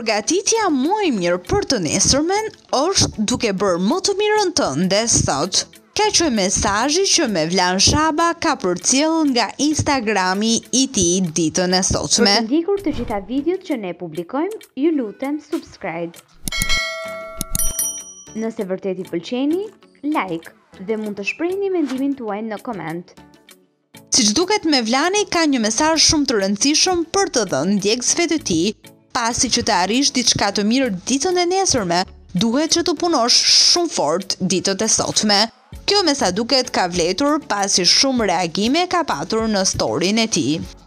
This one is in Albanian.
Përgatitja më e mirë për të nesërmen është duke bërë më të mirën tënde sot. Ka që mesazhi që Mevlan Shaba ka përcjell nga Instagrami i tij ditën e sotme. Për të ndjekur të gjitha videot që ne publikojmë, ju lutem subscribe. Nëse vërtet i pëlqeni, like dhe mund të shprehni mendimin tuaj në koment. Siç duket, Mevlani ka një mesazh shumë të rëndësishëm për të dhënë ndjekësve të tij. Pasi që të arrish diçka të mirë ditën e nesërme, duhet që të punosh shumë fort ditët e sotme. Kjo me sa duket ka vletur pasi shumë reagime ka patur në storyn e tij.